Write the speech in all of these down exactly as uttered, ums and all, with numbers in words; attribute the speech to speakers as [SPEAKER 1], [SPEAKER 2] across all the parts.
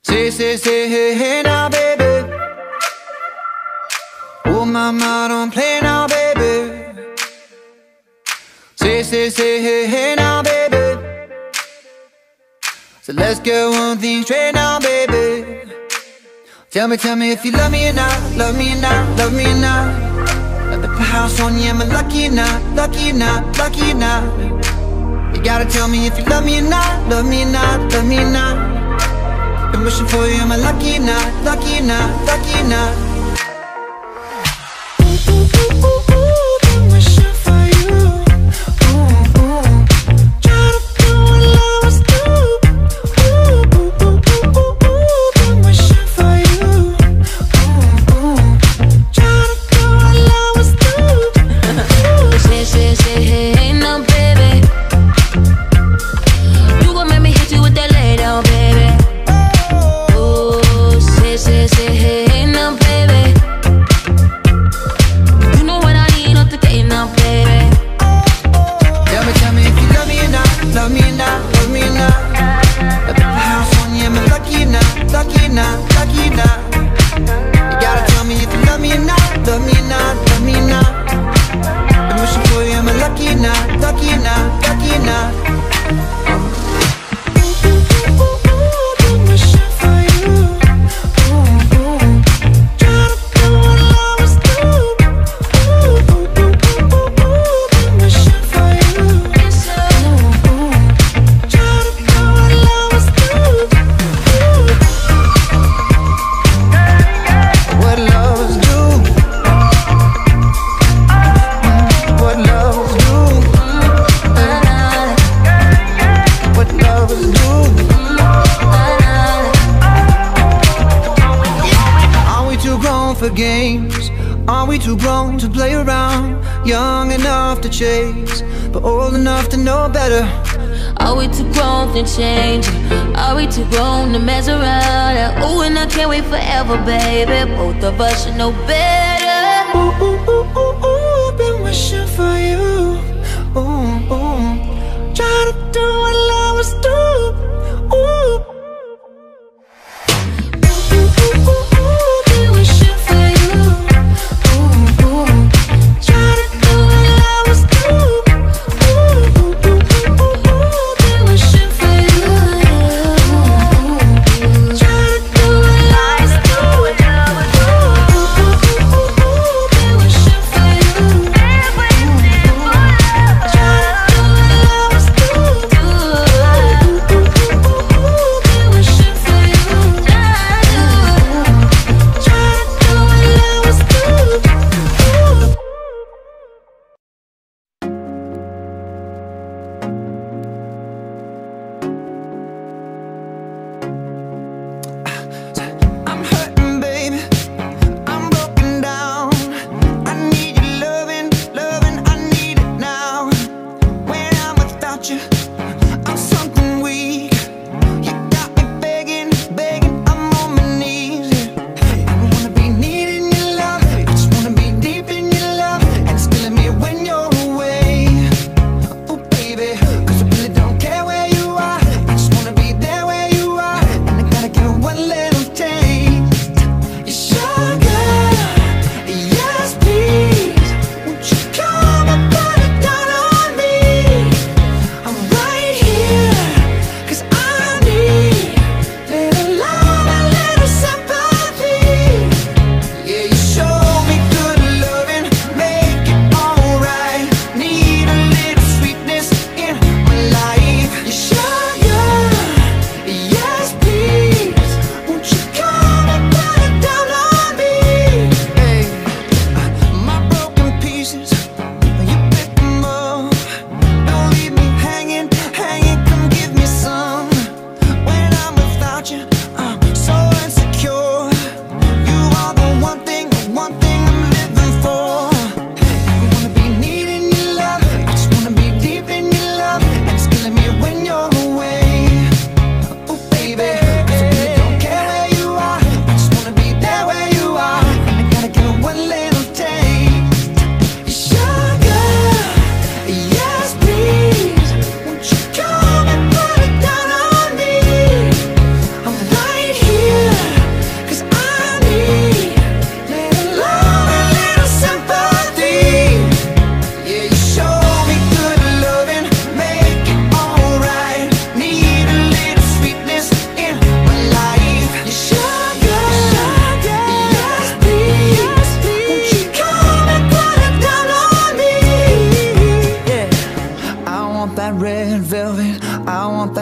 [SPEAKER 1] Say, say, say, hey, hey now, baby. Oh, mama, don't play now, baby. Say, say, say, hey, hey now, baby. So let's get one thing straight now, baby. Tell me, tell me if you love me or not, love me or not, love me or not. Let me put house on you, am I lucky or not, lucky or not, lucky or not? You gotta tell me if you love me or not, love me or not, love me or not. Been wishing for you, am I lucky or not, lucky or not, lucky or not? Ooh, ooh, ooh, ooh, ooh, been wishing for you. Ooh, ooh. Try to do what love was do. Ooh, ooh, ooh, ooh, ooh, ooh, been wishing for you. Ooh, ooh. Try to do what love was do.
[SPEAKER 2] Say, say, say, hey, hey, no, baby. You gon' make me hit you with that lay down, baby. Oh, say, say, say, hey, hey, no, baby. You know what I need, not the day now, baby.
[SPEAKER 1] Tell me, tell me if you love me or not, love me or not, love me or not. Let me put house on you, am I lucky or not, lucky or not, lucky or not? You gotta tell me if you love me or not, love me or not, love me or not. Been wishing for you, am I lucky or not, lucky or not, lucky or not? Ooh, ooh, ooh, ooh, ooh, been wishing for you. Ooh, ooh. Try to do what love was do. Ooh, ooh, ooh, ooh, ooh, ooh, been wishing for you. Ooh, ooh. Try to do what love was do. Ooh. What lovers do. Mm, what lovers do. What lovers do. Are we too grown for games? Are we too grown to play around? Young enough to chase, but old enough to know better.
[SPEAKER 2] Are we too grown to change? Are we too grown to mess around? Ooh, and I can't wait forever, baby. Both of us should know better.
[SPEAKER 1] Ooh, ooh, ooh, ooh, ooh, been wishing for you. Ooh, ooh. Try to do what love was do. Ooh. Ooh, ooh, ooh, ooh, ooh, been wishing for you. Ooh, ooh. Try to do what love was do. Ooh, ooh, ooh, ooh, ooh, ooh, been wishing for you. Ooh, ooh. Try to do what love was do. Ooh, ooh, ooh, ooh, ooh, been wishing for you. Ooh, ooh. Try to do what love was do.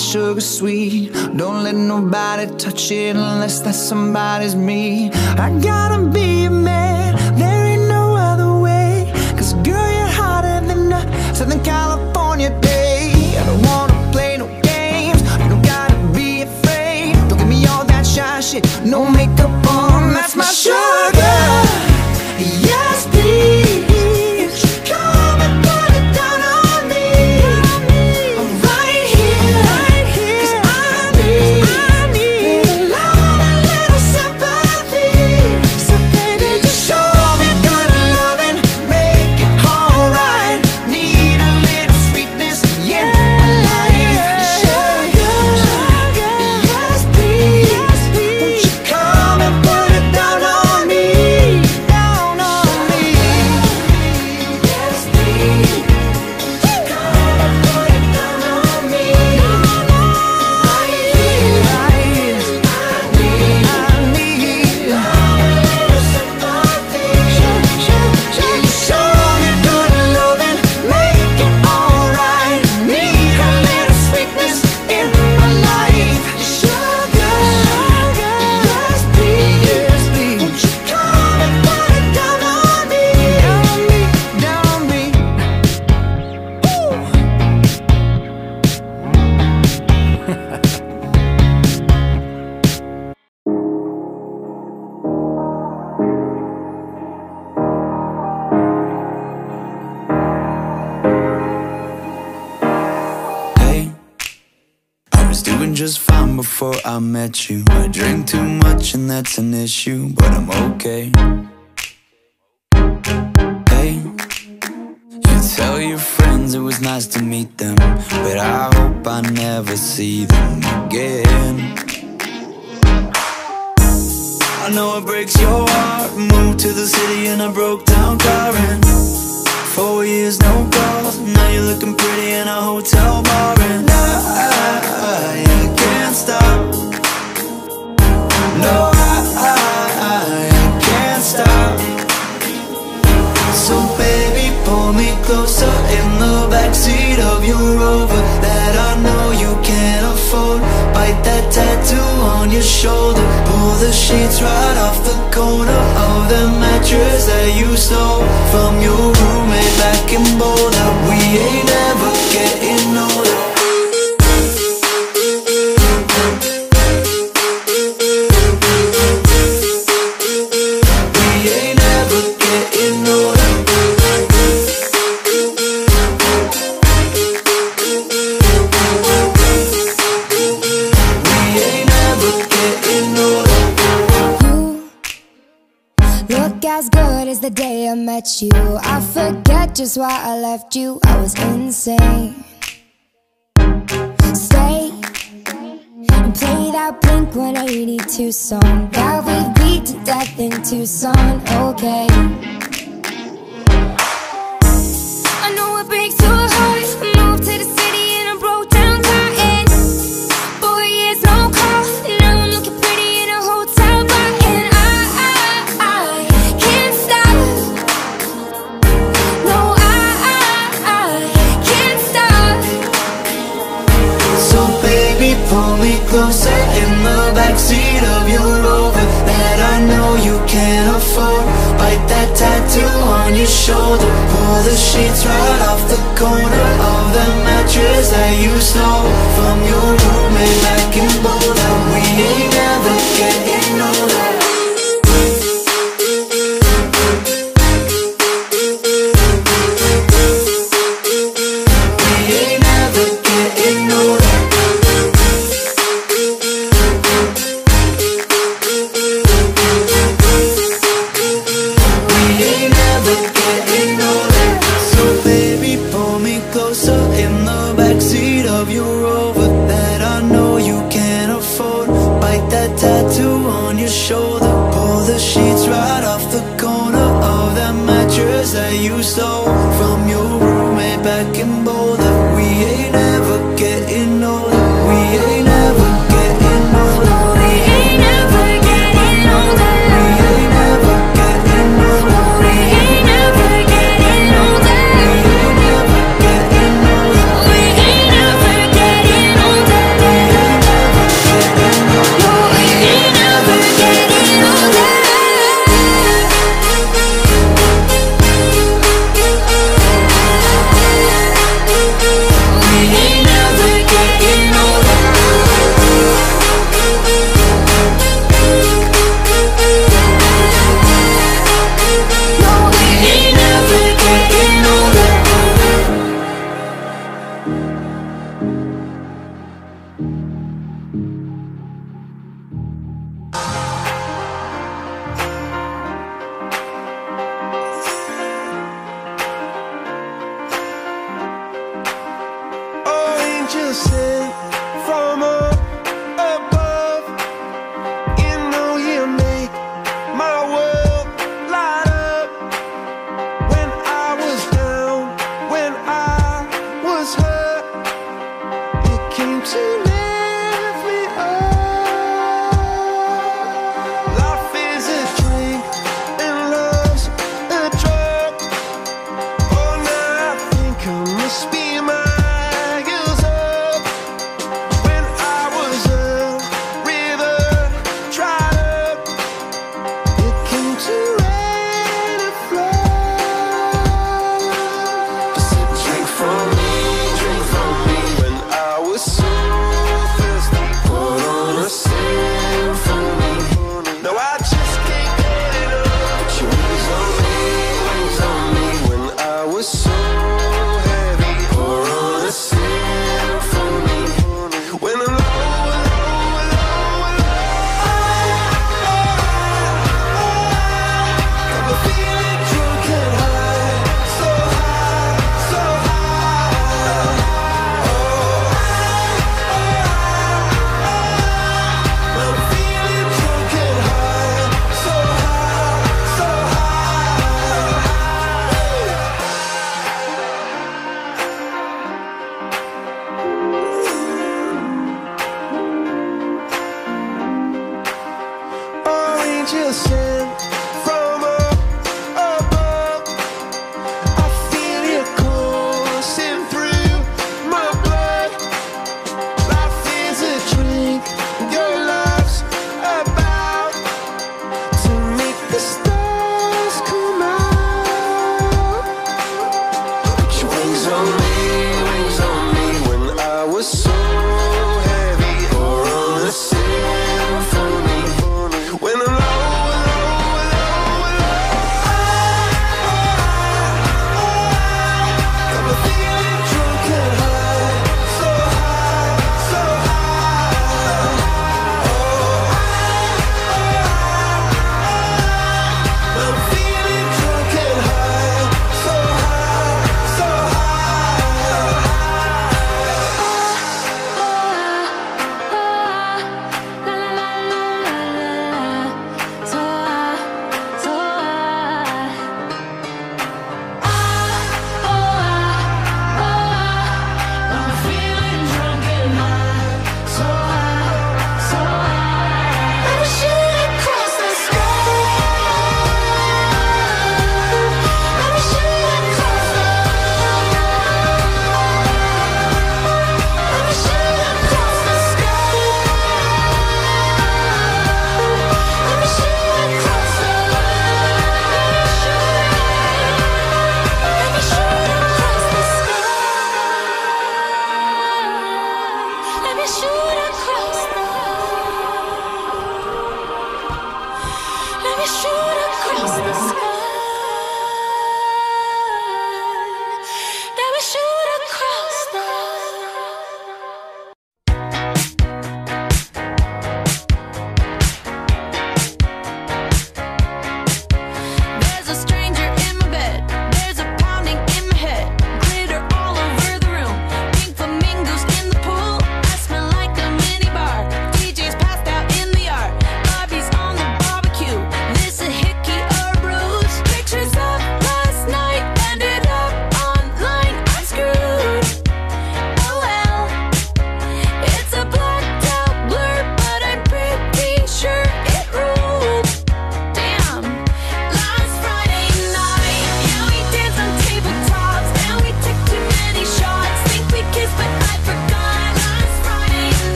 [SPEAKER 3] sugar sweet. Don't let nobody touch it unless that somebody's me. I gotta be a man, there ain't no other way. Cause girl, you're hotter than a Southern California day. I don't wanna play no games, you don't gotta be afraid. Don't give me all that shy shit, no makeup on, that's my sugar. Yes, please. Just fine before I met you. I drink too much and that's an issue, but I'm okay. Hey, you tell your friends it was nice to meet them, but I hope I never see them again. I know it breaks your heart. Moved to the city in a broke down car and four years no calls. Now you're looking pretty in a hotel bar and I, I can't stop. No, I, I, I can't stop. So baby, pull me closer in the backseat of your Rover that I know you can't afford. Bite that tattoo on your shoulder. Pull the sheets right off the corner of the mattress that you stole from your roommate back in Boulder. We ain't ever getting older.
[SPEAKER 1] As good as the day I met you, I forget just why I left you. I was insane. Stay and play that Blink one eighty-two song that we beat to death in Tucson. Okay, I know it breaks your heart. Moved to the city and I broke down crying. Four years no call. Now I'm looking pretty in a hotel bar and I
[SPEAKER 3] pull me closer in the backseat of your Rover that I know you can't afford. Bite that tattoo on your shoulder. Pull the sheets right off the corner of the mattress that you stole from your roommate back in Boulder. We ain't never getting older. That you stole from your roommate back in Boulder. We ain't ever getting older. We ain't ever getting older. We ain't ever getting older. We ain't ever getting older. We ain't ever getting older. We ain't ever getting older. We ain't ever getting older. were sent from up above. You know you make my world light up. When I was down, when I was hurt, you came to lift me up. Life is a drink and love's a drug. Oh, now I think I must be miles up.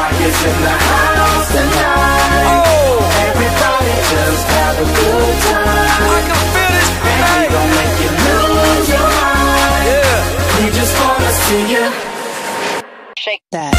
[SPEAKER 3] rock is in the house tonight. Oh. Everybody just have a good time. I can feel this tonight. And we gon' make you lose your mind. Yeah. We just wanna see you
[SPEAKER 4] shake that.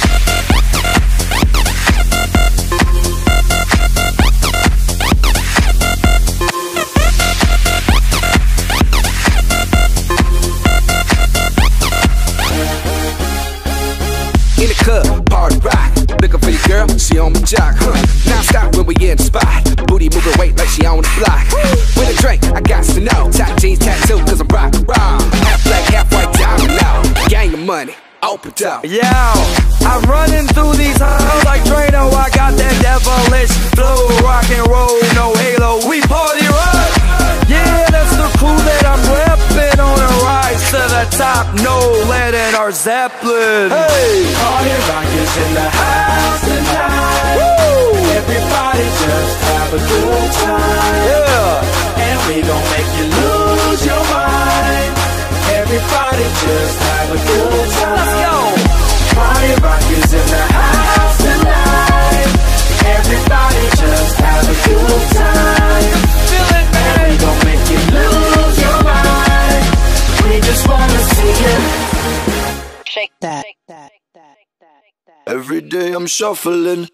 [SPEAKER 5] In the club, party rock. Looking for your girl, she on my jock, huh? Now stop when we in the spot. Booty moving weight like she on the block. With a drink, I got to know. Top jeans tattoo, cause I'm rock raw. Half black, half white diamond now. Gang of money, open up.
[SPEAKER 6] Yo, I'm running through these halls like Drano. I got that devilish flow. Rock and roll, no halo. We party rock. Yeah, that's the crew that I'm reppin' on a rise to the top. No lead in our Zeppelin. Hey,
[SPEAKER 3] party rock is in the house tonight. Woo! Everybody just have a good time.
[SPEAKER 6] Yeah,
[SPEAKER 3] and we gon' make you lose your mind. Everybody just have a good time.
[SPEAKER 6] Let's go.
[SPEAKER 3] Party rock is in the house tonight. Everybody just have a good time.
[SPEAKER 6] Feel it, man.
[SPEAKER 3] And we gon' make you lose your mind. We just wanna see you
[SPEAKER 4] shake that.
[SPEAKER 5] Every day I'm shuffling.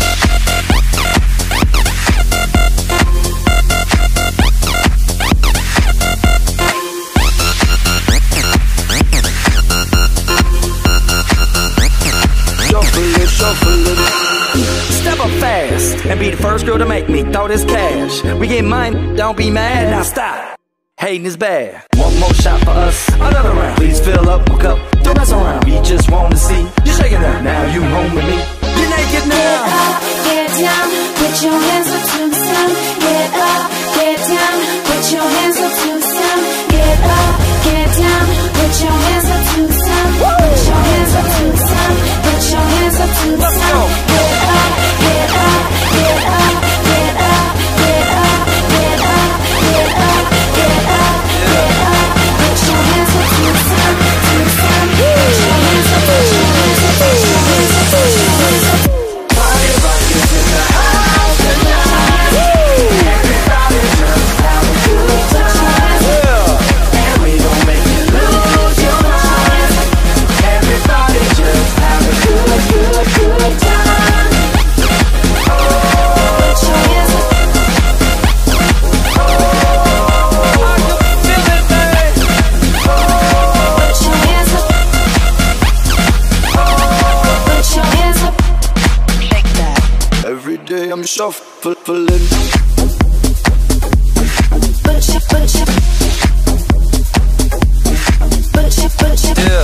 [SPEAKER 5] Shuffling, shuffling.
[SPEAKER 6] Step up fast and be the first girl to make me throw this cash. We get mine, don't be mad. Now stop. Hating is bad. One more shot for us, another round. Please fill up my cup, don't mess around. We just want to see you shaking up. Now you home with me. You're naked now.
[SPEAKER 1] Get up, get down, put your hands up to the sun. Get up, get down, put your hands up to the sun. Get up, get down, put your hands up to the sun. Put your hands up to the sun. Put your hands up to the
[SPEAKER 6] Let's
[SPEAKER 1] sun.
[SPEAKER 6] go.
[SPEAKER 1] Get up, get up, get up, get up, get up, get up, get up, get up, get up. Put your hands up to the sun, to the sun. Put your hands up, put your hands up, put your hands up, put your hands up.
[SPEAKER 3] Party rock is in the house tonight. Everybody just have a good time.
[SPEAKER 6] Yeah.
[SPEAKER 3] And we gon' make you lose your mind. Everybody just have a good, good, good time. Oh,
[SPEAKER 1] Put your hands up.
[SPEAKER 6] I can feel it, man.
[SPEAKER 1] Put your hands up. Put your hands up.
[SPEAKER 4] Shake that.
[SPEAKER 5] Every day I'm shuffling.
[SPEAKER 1] Put your, put your, put your, put your,
[SPEAKER 6] Yeah.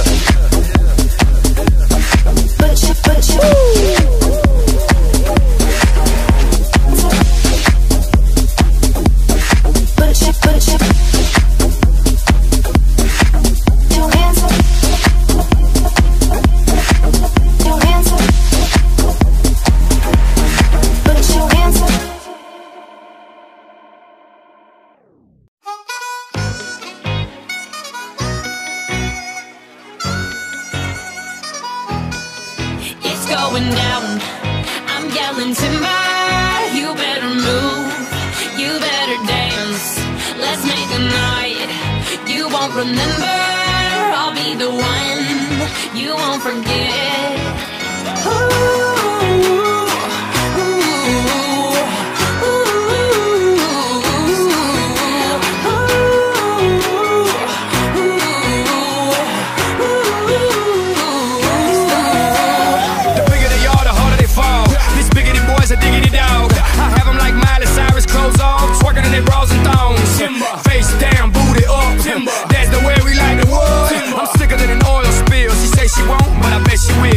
[SPEAKER 1] put your, put your. Put your, put your. Your hands up. Your hands up. Put your hands up.
[SPEAKER 2] It's going down. I'm yelling timber. You better move. You better dance. Let's make a night you won't remember. I'll be the one you won't forget. Ooh, ooh, ooh,
[SPEAKER 5] The bigger they are, the harder they fall. These biggity boys are diggity dog. I have them like Miley Cyrus, clothes off, twerking in their bras and thongs. Face down, booty up. That's the way we like the world. I'm sicker than an oil spill. She say she won't, but I bet she will.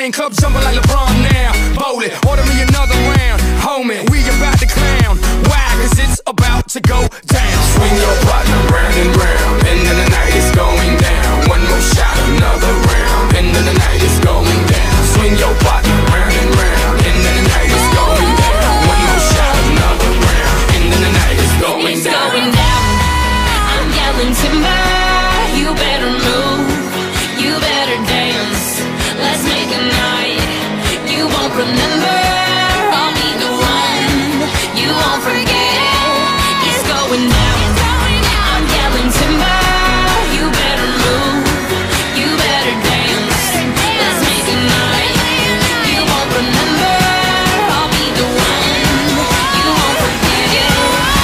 [SPEAKER 5] champagne cup jumping like LeBron now. Bowl it, order me another round. Homie, we about to clown. Why? Cause it's about to go down. Swing your partner round and round, and then the night is going down. One more shot, another round, and then the night is going down. Swing your partner round and round, and then the night is going down. One more shot, another round, and then the night is going
[SPEAKER 2] It's
[SPEAKER 5] down.
[SPEAKER 2] going down. I'm yelling timber. You better move. You better dance. Let's make a night you won't remember. I'll be the one you won't forget. It's going down. I'm yelling timber. You better move. You better dance. Let's make a night you won't remember. I'll be the one you won't forget.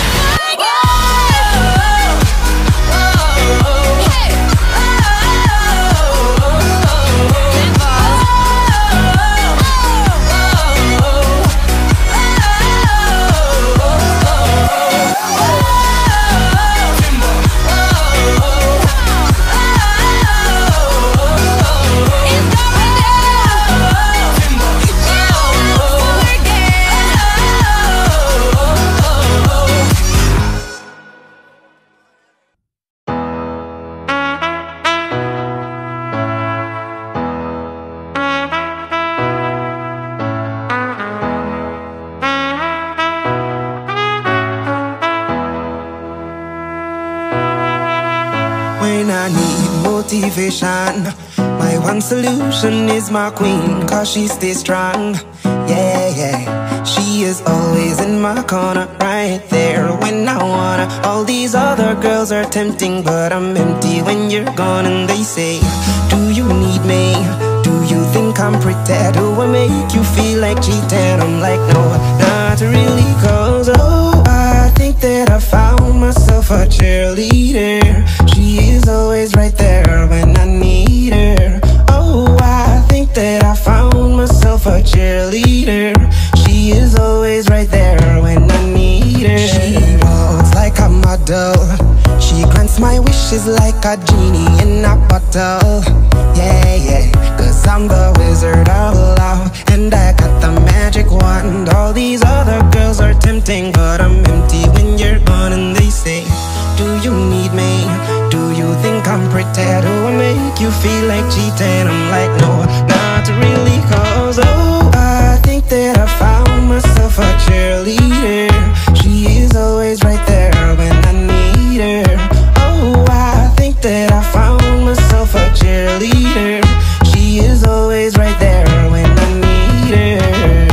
[SPEAKER 7] When I need motivation, my one solution is my queen, cause she stays strong. Yeah, yeah, she is always in my corner, right there when I wanna. All these other girls are tempting, but I'm empty when you're gone. And they say, do you need me? Do you think I'm pretty? Do I make you feel like cheating? I'm like, no, not really, cause oh, I think that I found myself a cheerleader. She is always right there when I need her. Oh, I think that I found myself a cheerleader. She is always right there when I need her. She walks like a model. She grants my wishes like a genie in a bottle. Yeah, yeah, cause I'm the wizard of love, and I got the magic wand. All these other girls are tempting, but I'm empty when you're gone. And they say, do you need me? Do you think I'm pretty? Do I make you feel like cheating? I'm like, no, not really, cause oh, I think that I found myself a cheerleader. She is always right there when I need her. Oh, I think that I found myself a cheerleader. She is always right there when I need her.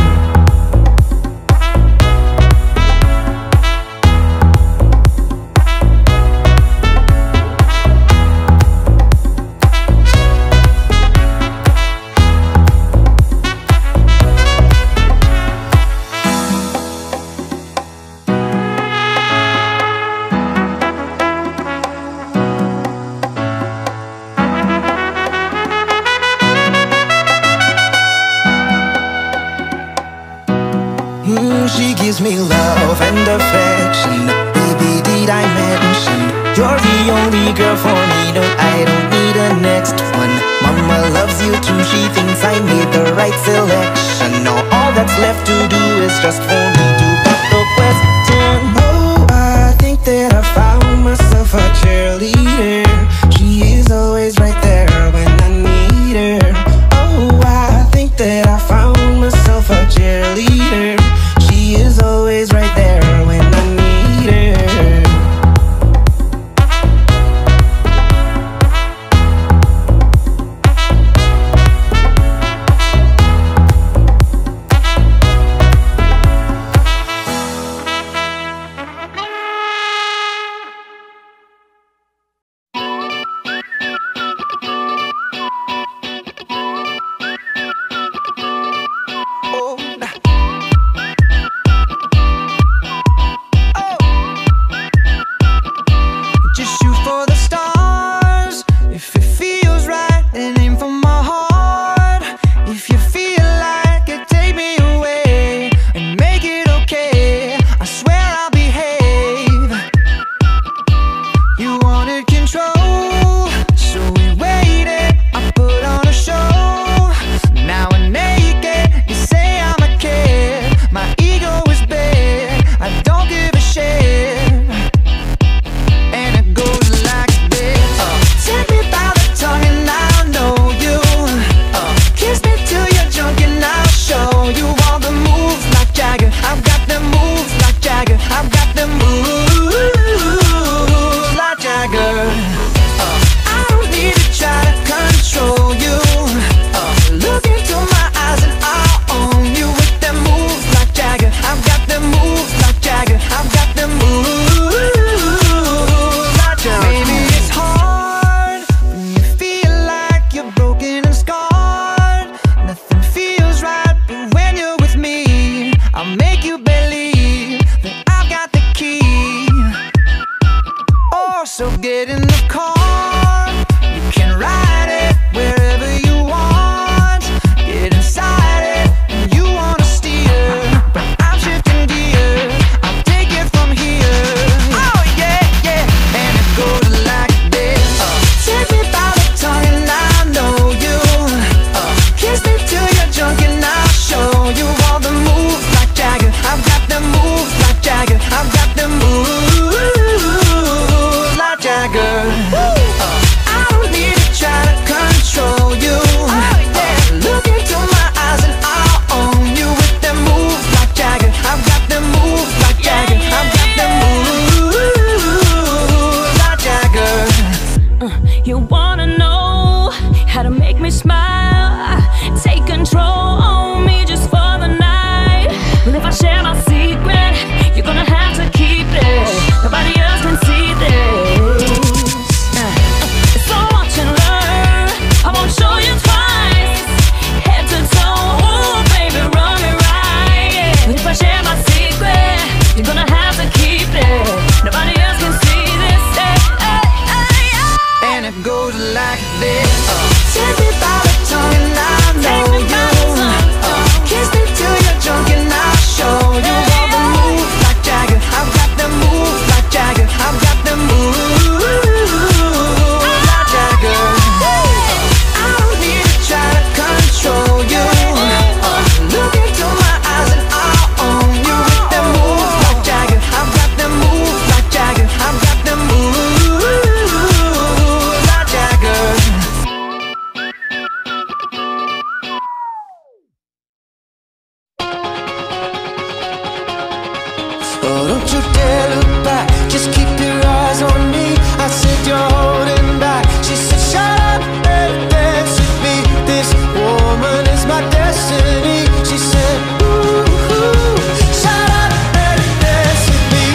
[SPEAKER 7] Mm, she gives me love and affection. Baby, did I mention you're the only girl for me? No, I don't need a next one. Mama loves you too. She thinks I made the right selection. Now all that's left to do is just for me to put the question. Oh, I think that I found myself a cheerleader. She is always right there when I need her. Oh, I think that I found myself a cheerleader. She is always right there when I need her.
[SPEAKER 2] smile. Take control on me just for the night. But if I share my secret, you're gonna have to keep it. Nobody else can see this. It's so watch and learn. I won't show you twice. Head to toe, ooh, baby, run it right. But if I share my secret, you're gonna have to keep it. Nobody else can see this. Hey, hey, hey, hey.
[SPEAKER 3] And it goes like this. Take me by the tongue and I know you. Uh, kiss me till you're drunk and I'll show you all the moves like Jagger. I've got them moves like Jagger. I've got them moves like Jagger. I don't need to try to control you. Uh, look into my eyes and I'll own you with them moves like Jagger. I've got them moves like Jagger. I've got them moves like Jagger. Oh, don't you dare look back, just keep your eyes on me. I said you're holding back. She said shut up and dance with me. This woman is my destiny. She said ooh, ooh, shut up and dance with me.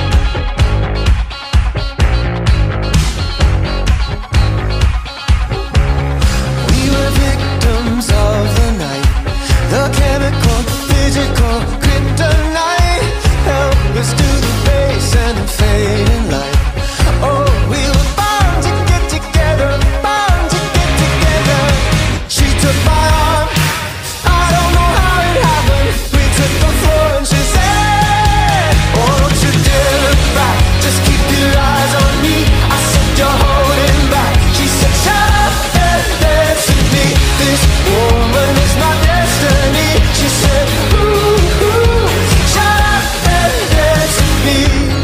[SPEAKER 3] We were victims of the night, the chemical, physical, kryptonite. Help us to the base and the fading light. Oh, we were bound to get together, bound to get together. She took my arm, I don't know how it happened. We took the floor and she said, oh, don't you dare look back, just keep your eyes on me. I said you're holding back. She said shut up and dance with me. This woman is my destiny. She said ooh, ooh, shut up and dance with me.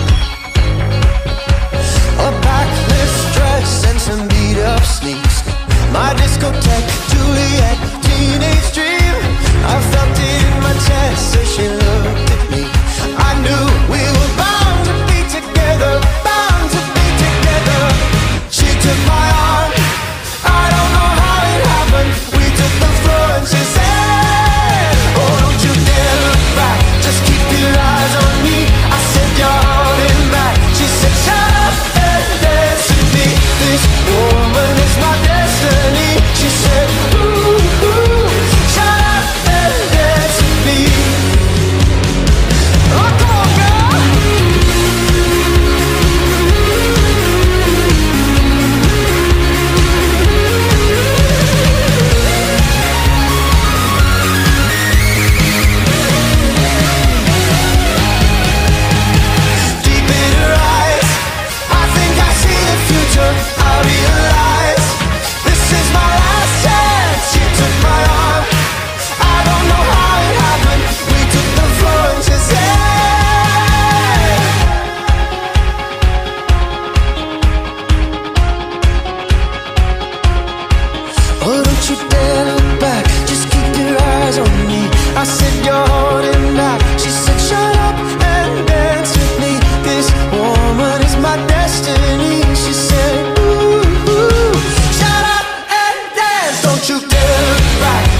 [SPEAKER 3] A backless dress and some beat up sneaks. My discotheque, Juliet, teenage dream. I felt it in my chest as she looked at me. I knew we were bound to be together, bound to be together. She took my arm, I don't know how it happened. We took the floor and she said, oh, don't you dare look back, just keep your eyes on me. I said you're holding back. She said shut up and dance with me. This woman is my destiny. She said ooh, ooh, shut up and dance with me. Oh, come on, girl. Deep in her eyes, I think I see the future. I realize this is my last chance. She took my arm, I don't know how it happened. We took the floor and she said, oh, don't you dare look back, just keep your eyes on me. I said you're holding back. She said shut up and dance with me. This woman is my destiny. She said ooh, ooh, shut up and dance. Don't you dare look back,